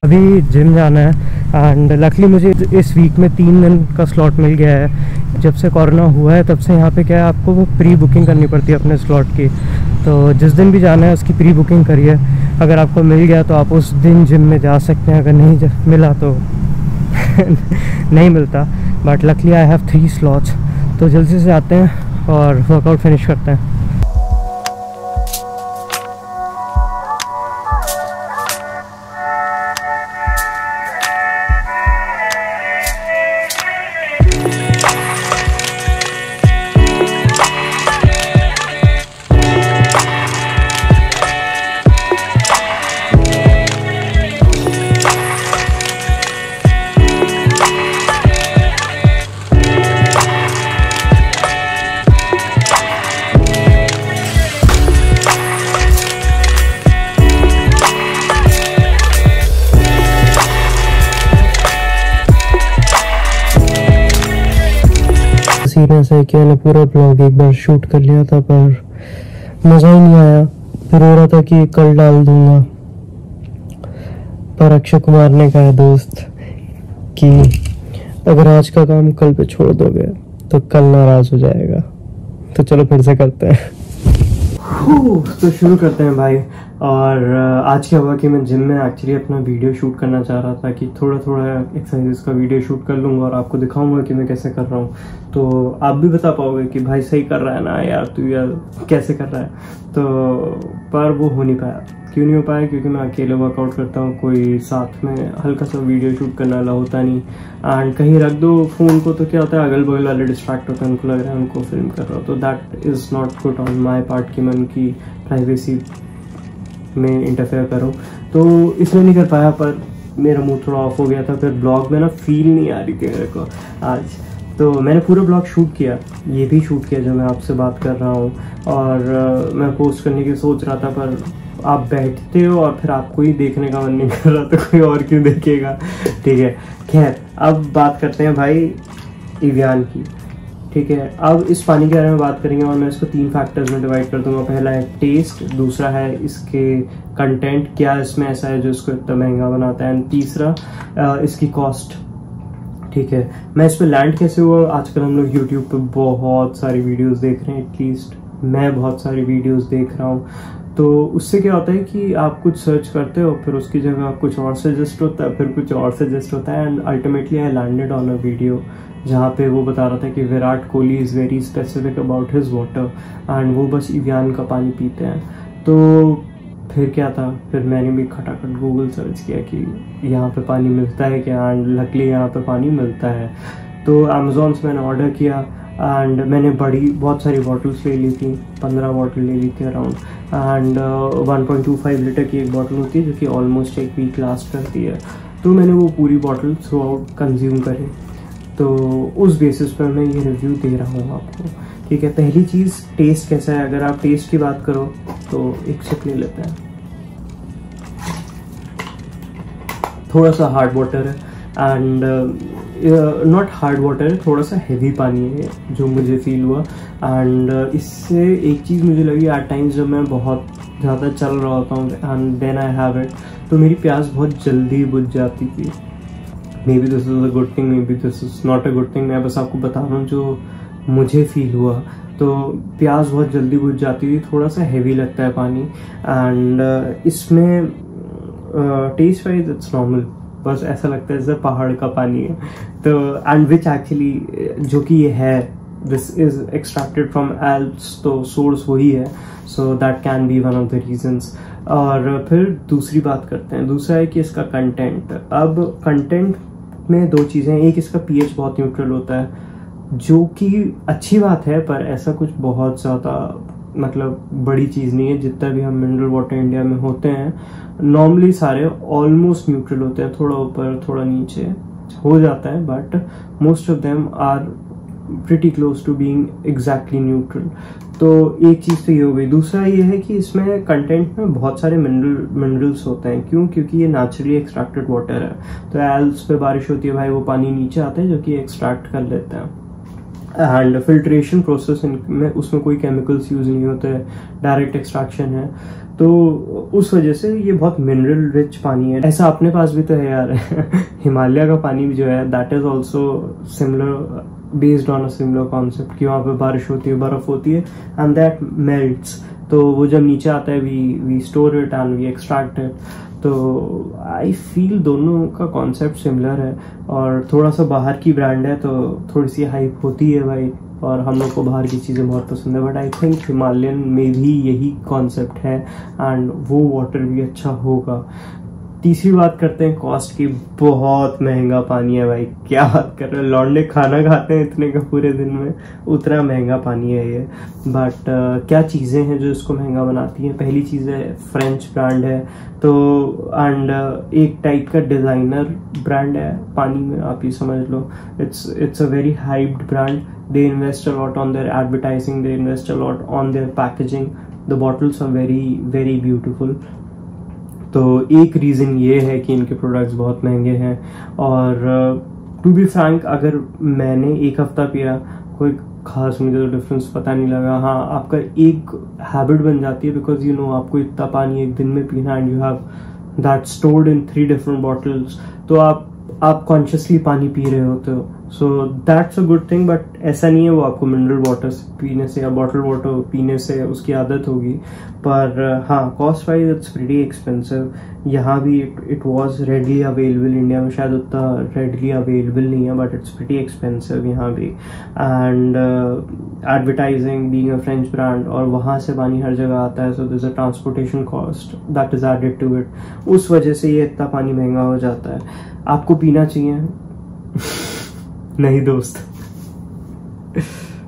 अभी जिम जाना है एंड लकली मुझे इस वीक में 3 दिन का स्लॉट मिल गया है। जब से कोरोना हुआ है तब से यहाँ पे क्या है, आपको वो प्री बुकिंग करनी पड़ती है अपने स्लॉट की। तो जिस दिन भी जाना है उसकी प्री बुकिंग करिए। अगर आपको मिल गया तो आप उस दिन जिम में जा सकते हैं, अगर नहीं मिला तो नहीं मिलता। But luckily I have 3 slots, तो जल्दी से आते हैं और वर्कआउट फिनिश करते हैं। सीन ऐसा है कि मैंने पूरा ब्लॉग एक बार शूट कर लिया था पर मज़ा ही नहीं आया। फिर हो रहा था कि कल डाल दूंगा, पर अक्षय कुमार ने कहा दोस्त कि अगर आज का काम कल पे छोड़ दोगे तो कल नाराज हो जाएगा। तो चलो फिर से करते हैं। तो शुरू करते हैं भाई। और आज क्या हुआ कि मैं जिम में एक्चुअली अपना वीडियो शूट करना चाह रहा था कि थोड़ा थोड़ा एक्सरसाइज का वीडियो शूट कर लूँगा और आपको दिखाऊंगा कि मैं कैसे कर रहा हूँ। तो आप भी बता पाओगे कि भाई सही कर रहा है ना यार, तू यार कैसे कर रहा है। तो पर वो हो नहीं पाया। क्यों नहीं हो पाया? क्योंकि मैं अकेले वर्कआउट करता हूँ, कोई साथ में हल्का सा वीडियो शूट करने वाला होता नहीं। एंड कहीं रख दो फ़ोन को तो क्या होता है, अगल बगल वाले डिस्ट्रैक्ट होते हैं, उनको लग रहा है उनको फिल्म कर रहा हूँ। तो that is not good on my part कि मैं उनकी प्राइवेसी में इंटरफेयर करूँ। तो इसलिए नहीं कर पाया, पर मेरा मूड थोड़ा ऑफ हो गया था। फिर ब्लॉग में ना फील नहीं आ रही थी मेरे को आज। तो मैंने पूरा ब्लॉग शूट किया, ये भी शूट किया जो मैं आपसे बात कर रहा हूँ, और मैं पोस्ट करने की सोच रहा था। पर आप बैठते हो और फिर आपको ही देखने का मन नहीं कर रहा, तो कोई और क्यों देखेगा। ठीक है, खैर अब बात करते हैं भाई एवियन की। ठीक है, अब इस पानी के बारे में बात करेंगे और मैं इसको 3 फैक्टर्स में डिवाइड कर दूंगा। पहला है टेस्ट, दूसरा है इसके कंटेंट, क्या इसमें ऐसा है जो इसको इतना महंगा बनाता है, एंड तीसरा इसकी कॉस्ट। ठीक है, मैं इस पर लैंड कैसे हुआ? आजकल हम लोग यूट्यूब पे बहुत सारी वीडियोस देख रहे हैं, एटलीस्ट मैं बहुत सारी वीडियोस देख रहा हूँ। तो उससे क्या होता है कि आप कुछ सर्च करते हो, फिर उसकी जगह कुछ और सजेस्ट होता है, फिर कुछ और सजेस्ट होता है, and ultimately I landed on a video जहाँ पे वो बता रहा था कि Virat Kohli is very specific about his water and वो बस एवियन का पानी पीते हैं। तो फिर क्या था, फिर मैंने भी खटाखट गूगल सर्च किया कि यहाँ पे पानी मिलता है क्या, एंड लकीली यहाँ पे पानी मिलता है। तो अमेज़ॉन से मैंने ऑर्डर किया एंड मैंने बहुत सारी बॉटल्स ले ली थी, 15 बॉटल ले ली थी अराउंड। एंड 1.25 लीटर की एक बॉटल होती है जो कि ऑलमोस्ट एक वीक लास्ट करती है। तो मैंने वो पूरी बॉटल थ्रू आउट कंज्यूम करी। तो उस बेसिस पर मैं ये रिव्यू दे रहा हूँ आपको। ठीक है, पहली चीज़ टेस्ट कैसा है। अगर आप टेस्ट की बात करो तो एक सिप ले लेते हैं। थोड़ा सा हार्ड वाटर है, एंड नॉट हार्ड वाटर है, थोड़ा सा हैवी पानी है जो मुझे फील हुआ। एंड इससे एक चीज़ मुझे लगी, एट टाइम्स जब मैं बहुत ज़्यादा चल रहा होता हूँ and then I have it, तो मेरी प्यास बहुत जल्दी बुझ जाती थी। Maybe this is a good thing, maybe this is not a good thing. मैं बस आपको बता रहा हूँ जो मुझे फील हुआ। तो प्यास बहुत जल्दी बुझ जाती थी, थोड़ा सा हैवी लगता है पानी। एंड इसमें टेस्ट वाइज इट्स नॉर्मल, बस ऐसा लगता है जैसे पहाड़ का पानी है। तो एंड विच एक्चुअली जो कि ये है, this is extracted from Alps, तो सोर्स वही है। So that can be one of the reasons. और फिर दूसरी बात करते हैं, दूसरा है कि इसका कंटेंट। अब कंटेंट में 2 चीज़ें, एक इसका पीएच बहुत न्यूट्रल होता है जो कि अच्छी बात है, पर ऐसा कुछ बहुत ज़्यादा मतलब बड़ी चीज़ नहीं है। जितना भी हम मिनरल वाटर इंडिया में होते हैं नॉर्मली सारे ऑलमोस्ट न्यूट्रल होते हैं, थोड़ा ऊपर थोड़ा नीचे हो जाता है, but most of them are pretty close to being exactly neutral. तो एक चीज़ तो ये हो गई। दूसरा ये है कि इसमें कंटेंट में बहुत सारे मिनरल्स होते हैं। क्यों? क्योंकि ये नेचुरली एक्सट्रैक्टेड वाटर है। तो एल्प्स पे बारिश होती है भाई, वो पानी नीचे आता है जो कि एक्सट्रैक्ट कर लेते हैं। एंड फिल्ट्रेशन प्रोसेस में उसमें कोई केमिकल्स यूज नहीं होते, डायरेक्ट एक्सट्रैक्शन है, तो उस वजह से ये बहुत मिनरल रिच पानी है। ऐसा अपने पास भी तो है यार हिमालय का पानी भी जो है that is also similar, based on a similar concept कि वहाँ पे बारिश होती है, बर्फ होती है एंड दैट मेल्ट्स, तो वो जब नीचे आता है we store it and we extract it. तो आई फील दोनों का कॉन्सेप्ट सिमिलर है, और थोड़ा सा बाहर की ब्रांड है तो थोड़ी सी हाइप होती है भाई, और हम लोग को बाहर की चीज़ें बहुत पसंद है, बट आई थिंक हिमालयन में भी यही कॉन्सेप्ट है एंड वो वाटर भी अच्छा होगा। तीसरी बात करते हैं कॉस्ट की। बहुत महंगा पानी है भाई, क्या बात कर रहे हो, लौंडे खाना खाते हैं इतने का पूरे दिन में, उतना महंगा पानी है ये। बट क्या चीज़ें हैं जो इसको महंगा बनाती हैं? पहली चीज़ है फ्रेंच ब्रांड है, तो एंड एक टाइप का डिज़ाइनर ब्रांड है पानी में, आप ये समझ लो। It's a very hyped brand, they invest a lot on their advertising, they invest a lot on their packaging, the bottles are very beautiful। तो एक रीज़न ये है कि इनके प्रोडक्ट्स बहुत महंगे हैं। और टू बी फ्रैंक, अगर मैंने एक हफ्ता पिया, कोई खास मुझे तो डिफरेंस पता नहीं लगा। हाँ, आपका एक हैबिट बन जाती है, बिकॉज यू नो आपको इतना पानी एक दिन में पीना and you have that stored in 3 different bottles, तो आप कॉन्शियसली पानी पी रहे होते हो, so that's a good thing. But ऐसा नहीं है वो आपको मिनरल वाटर पीने से या बॉटल वाटर पीने से उसकी आदत होगी। पर हाँ, cost wise it's pretty expensive. यहाँ भी it was readily available, India में शायद उतना रेडली अवेलेबल नहीं है, बट इट्स प्रीटी एक्सपेंसिव यहाँ भी। And advertising, being a French brand, और वहाँ से पानी हर जगह आता है, so there is a transportation cost that is added to it. उस वजह से ये इतना पानी महंगा हो जाता है। आपको पीना चाहिए नहीं दोस्त